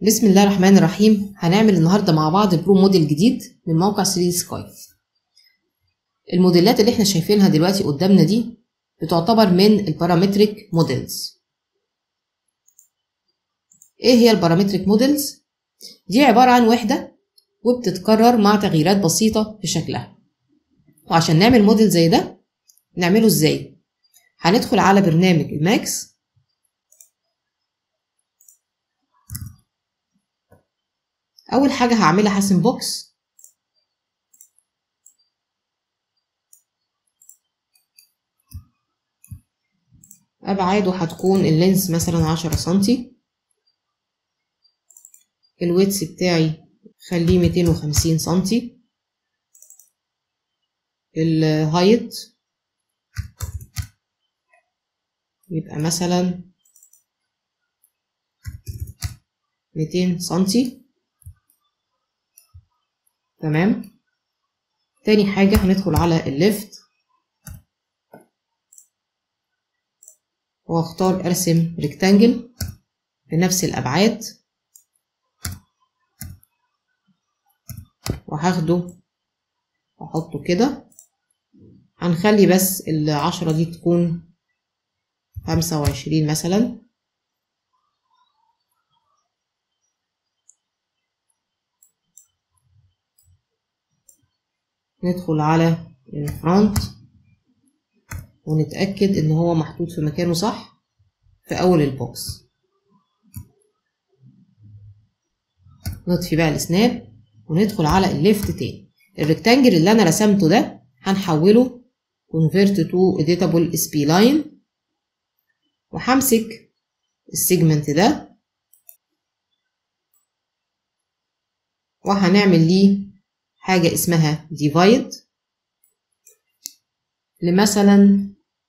بسم الله الرحمن الرحيم. هنعمل النهارده مع بعض برو موديل جديد من موقع 3 سكاي. الموديلات اللي احنا شايفينها دلوقتي قدامنا دي بتعتبر من البارامتريك موديلز. ايه هي البارامتريك موديلز؟ دي عبارة عن وحدة وبتتكرر مع تغييرات بسيطة في شكلها. وعشان نعمل موديل زي ده نعمله ازاي؟ هندخل على برنامج الماكس. اول حاجة هعملها هرسم بوكس. ابعاده هتكون اللينس مثلا 10 سنتي. الويتس بتاعي خليه 250 سنتي. الهايت يبقى مثلا 200 سنتي. تمام. تاني حاجة هندخل على الليفت واختار ارسم ريكتانجل بنفس الابعاد وهاخده واحطه كده. هنخلي بس 10 دي تكون 25 مثلا. ندخل على الفرونت ونتأكد ان هو محطوط في مكانه صح في اول البوكس. نطفي بقى السناب وندخل على الليفت تاني. الريكتانجل اللي انا رسمته ده هنحوله convert to editable spline وهمسك السيجمنت ده وهنعمل ليه حاجة اسمها divide لمثلا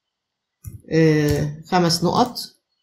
5 نقط.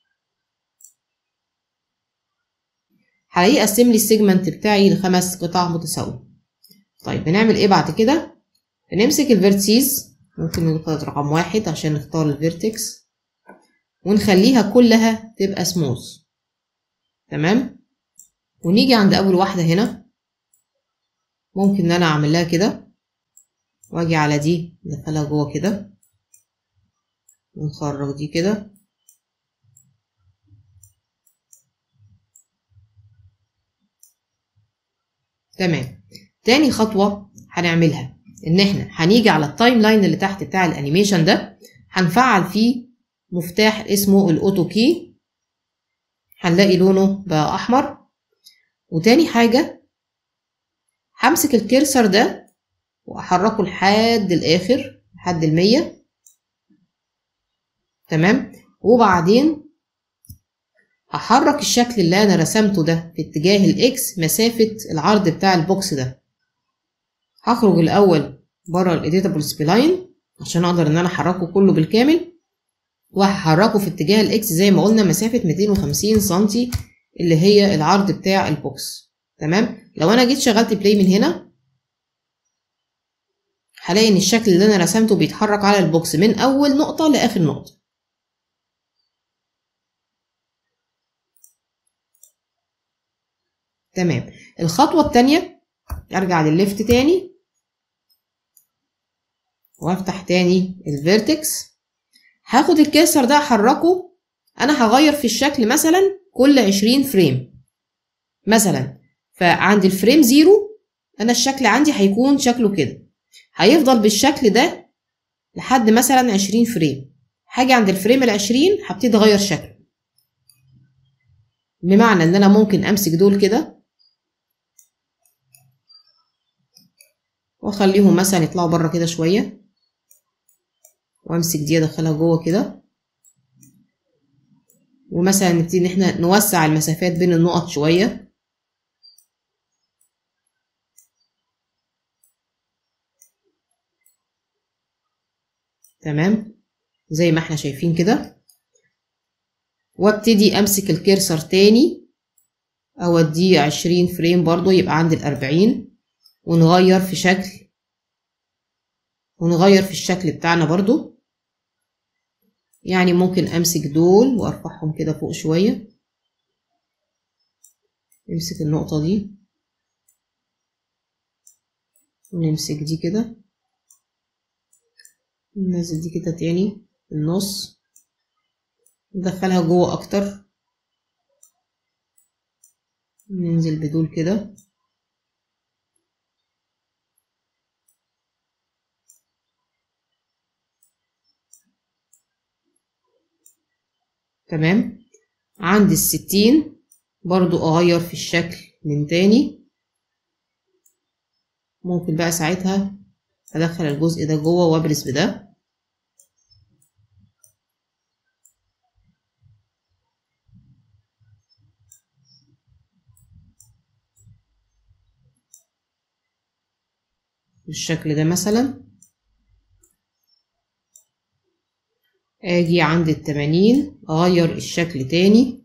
هلاقيه قسم لي السيجمنت بتاعي ل5 قطع متساوية. طيب بنعمل ايه بعد كده؟ بنمسك الفيرتسيز، ممكن نختار رقم 1 عشان نختار الفيرتكس ونخليها كلها تبقى سموث. تمام. ونيجي عند اول واحدة هنا، ممكن ان انا اعمل لها كده واجي على دي ندخلها جوه كده ونخرج دي كده. تمام. تاني خطوة هنعملها ان احنا هنيجي على التايم لاين اللي تحت بتاع الانيميشن ده، هنفعل فيه مفتاح اسمه الاوتو كي، هنلاقي لونه بقى احمر. وتاني حاجة همسك الكيرسر ده واحركه لحد الاخر لحد 100. تمام. وبعدين هحرك الشكل اللي انا رسمته ده في اتجاه الاكس مسافة العرض بتاع البوكس ده. هخرج الاول بره الايديتابل سبلاين عشان اقدر ان انا احركه كله بالكامل، وهحركه في اتجاه الاكس زي ما قلنا مسافة 250 سنتي اللي هي العرض بتاع البوكس. تمام. لو انا جيت شغلت بلاي من هنا هلاقي ان الشكل اللي انا رسمته بيتحرك على البوكس من اول نقطة لاخر نقطة. تمام. الخطوة التانية ارجع للليفت تاني وافتح تاني الفيرتكس. هاخد الكسر ده احركه. انا هغير في الشكل مثلا كل 20 فريم مثلا. فعند الفريم 0 انا الشكل عندي هيكون شكله كده، هيفضل بالشكل ده لحد مثلا 20 فريم. هاجي عند الفريم ال20 هبتدي اغير شكله، بمعنى ان انا ممكن امسك دول كده واخليهم مثلا يطلعوا بره كده شويه، وامسك دي ادخلها جوه كده، ومثلا نبتدي ان احنا نوسع المسافات بين النقط شويه. تمام زي ما احنا شايفين كده. وابتدي امسك الكيرسر تاني اوديه 20 فريم برضو يبقى عند 40 ونغير في الشكل بتاعنا برضو. يعني ممكن امسك دول وارفعهم كده فوق شوية نمسك النقطة دي ونمسك دي كده، ننزل دي كده تاني في النص، ندخلها جوه اكتر، ننزل بدول كده. تمام. عند ال60 برضو اغير في الشكل من تاني، ممكن بقى ساعتها ادخل الجزء ده جوه وابرز بده. بالشكل ده مثلا. اجي عند ال80 اغير الشكل تاني،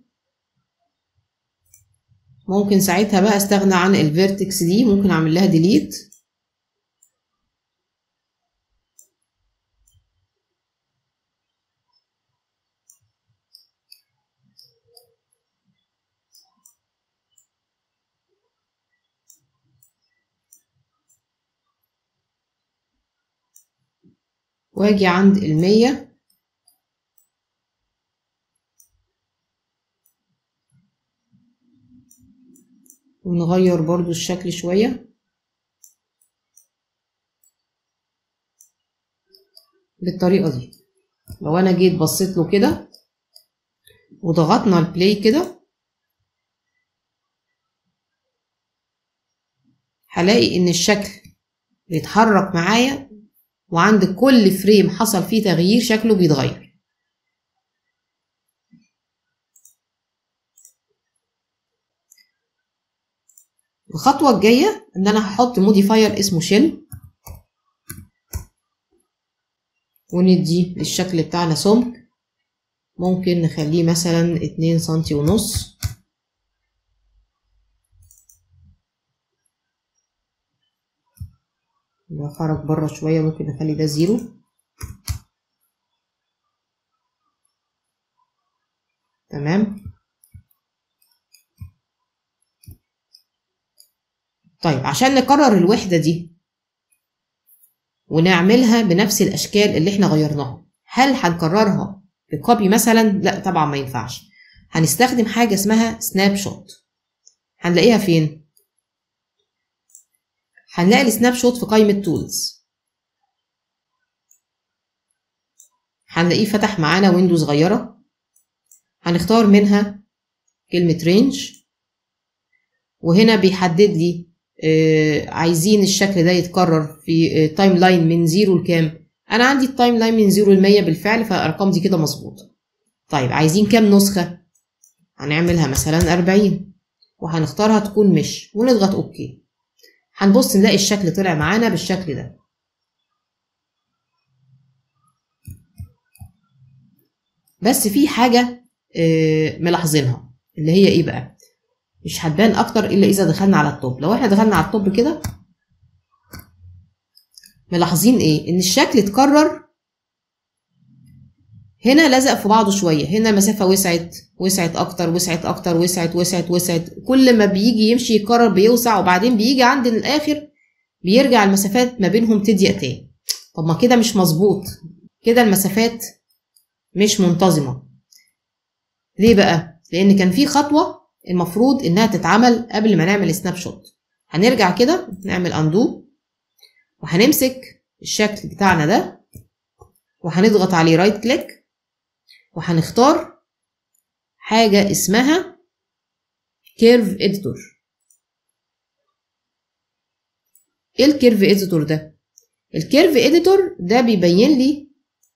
ممكن ساعتها بقى استغنى عن الفيرتكس دي، ممكن اعمل لها ديليت. واجي عند ال100 ونغير برضو الشكل شوية بالطريقة دي. لو انا جيت بصيت له كده وضغطنا البلاي كده، هلاقي ان الشكل بيتحرك معايا، وعند كل فريم حصل فيه تغيير شكله بيتغير. الخطوة الجاية ان انا هحط موديفاير اسمه شيل، وندي للشكل بتاعنا سمك، ممكن نخليه مثلا 2 سنتي ونص. لو خرج بره شوية ممكن نخلي ده 0. تمام. طيب عشان نكرر الوحدة دي ونعملها بنفس الاشكال اللي احنا غيرناها، هل هنكررها بكوبي مثلا؟ لا طبعا ما ينفعش. هنستخدم حاجة اسمها سناب شوت. هنلاقيها فين؟ هنلاقي السناب شوت في قائمة تولز، هنلاقيه فتح معانا ويندو صغيرة، هنختار منها كلمة رينج، وهنا بيحدد لي عايزين الشكل ده يتكرر في تايم لاين من 0 لكام. انا عندي التايم لاين من 0 ل100 بالفعل، فالارقام دي كده مظبوطه. طيب عايزين كام نسخه؟ هنعملها مثلا 40 وهنختارها تكون مش، ونضغط اوكي. هنبص نلاقي الشكل طلع معانا بالشكل ده. بس في حاجه ملاحظينها، اللي هي ايه بقى؟ مش هتبان اكتر الا اذا دخلنا على التوب. لو احنا دخلنا على التوب كده، ملاحظين ايه؟ ان الشكل اتكرر هنا، لزق في بعضه شويه، هنا المسافه وسعت اكتر، وسعت اكتر، وسعت. كل ما بيجي يمشي يكرر بيوسع، وبعدين بيجي عند الاخر بيرجع المسافات ما بينهم تضيق تاني. طب ما كده مش مظبوط، كده المسافات مش منتظمه. ليه بقى؟ لان كان في خطوه المفروض انها تتعمل قبل ما نعمل سناب شوت. هنرجع كده نعمل اندو، وهنمسك الشكل بتاعنا ده وهنضغط عليه رايت كليك، وهنختار حاجه اسمها كيرف اديتور. ايه الكيرف اديتور ده؟ الكيرف اديتور ده بيبين لي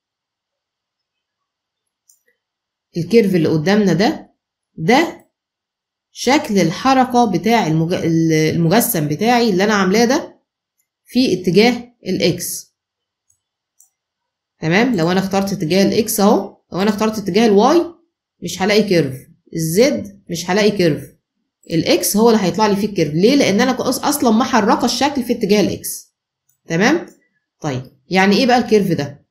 الكيرف اللي قدامنا ده شكل الحركة بتاع المجسم بتاعي اللي انا عاملاه ده في اتجاه الاكس. تمام. لو انا اخترت اتجاه الاكس اهو، لو انا اخترت اتجاه الواي مش هلاقي كيرف، الزد مش هلاقي كيرف، الاكس هو اللي هيطلع لي فيه الكيرف. ليه؟ لان انا اصلا محركه الشكل في اتجاه الاكس. تمام. طيب يعني ايه بقى الكيرف ده؟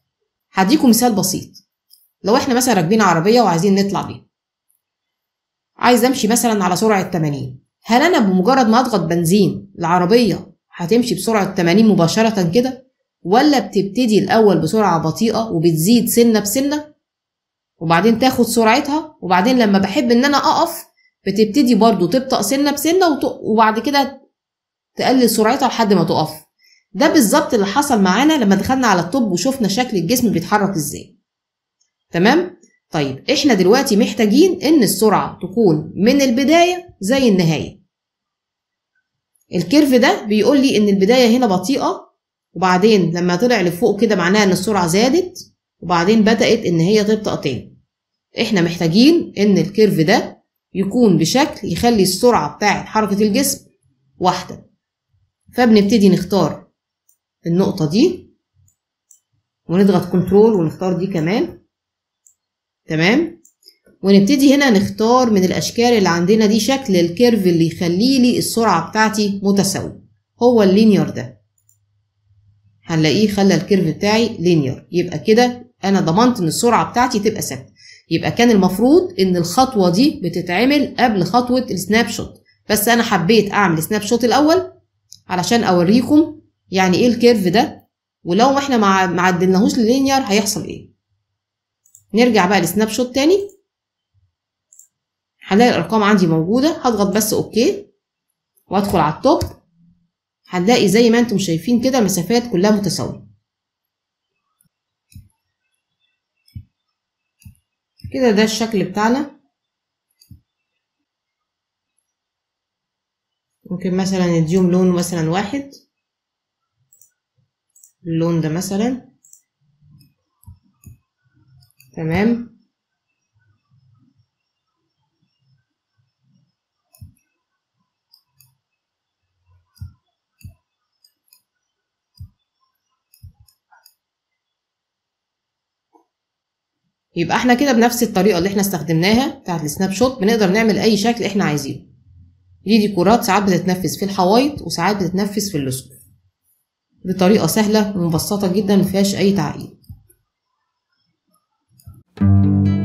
هديكم مثال بسيط. لو احنا مثلا راكبين عربيه وعايزين نطلع بيها، عايز امشي مثلا على سرعة 80، هل انا بمجرد ما اضغط بنزين العربية هتمشي بسرعة 80 مباشرة كده، ولا بتبتدي الاول بسرعة بطيئة وبتزيد سنة بسنة وبعدين تاخد سرعتها، وبعدين لما بحب ان انا اقف بتبتدي برضو تبطأ سنة بسنة وبعد كده تقلل سرعتها لحد ما تقف. ده بالظبط اللي حصل معانا لما دخلنا على الطب وشوفنا شكل الجسم بيتحرك ازاي. تمام؟ طيب احنا دلوقتي محتاجين ان السرعة تكون من البداية زي النهاية. الكيرف ده بيقول لي ان البداية هنا بطيئة، وبعدين لما طلع لفوق كده معناها ان السرعة زادت، وبعدين بدأت ان هي تبطأ تاني. احنا محتاجين ان الكيرف ده يكون بشكل يخلي السرعة بتاعت حركة الجسم واحدة. فبنبتدي نختار النقطة دي ونضغط كنترول ونختار دي كمان. تمام؟ ونبتدي هنا نختار من الاشكال اللي عندنا دي شكل الكيرف اللي يخلي لي السرعة بتاعتي متساوية، هو اللينير ده. هنلاقيه خلى الكيرف بتاعي لينير، يبقى كده انا ضمنت ان السرعة بتاعتي تبقى ثابتة. يبقى كان المفروض ان الخطوة دي بتتعمل قبل خطوة السناب شوت، بس انا حبيت اعمل سناب شوت الاول علشان اوريكم يعني ايه الكيرف ده، ولو احنا ما عدلناهوش للينير هيحصل ايه. نرجع بقى لسناب شوت تاني، هنلاقي الارقام عندي موجودة. هضغط بس اوكي وادخل على التوب، هنلاقي زي ما انتم شايفين كده المسافات كلها متساوية. كده ده الشكل بتاعنا. ممكن مثلا نديهم لون مثلا واحد، اللون ده مثلا. تمام. يبقى احنا كده بنفس الطريقة اللي احنا استخدمناها بتاعت السناب شوت بنقدر نعمل اي شكل احنا عايزينه. دي ديكورات ساعات بتتنفذ في الحوايط وساعات بتتنفذ في اللصق. دي طريقة سهلة ومبسطة جدا مفيهاش اي تعقيد.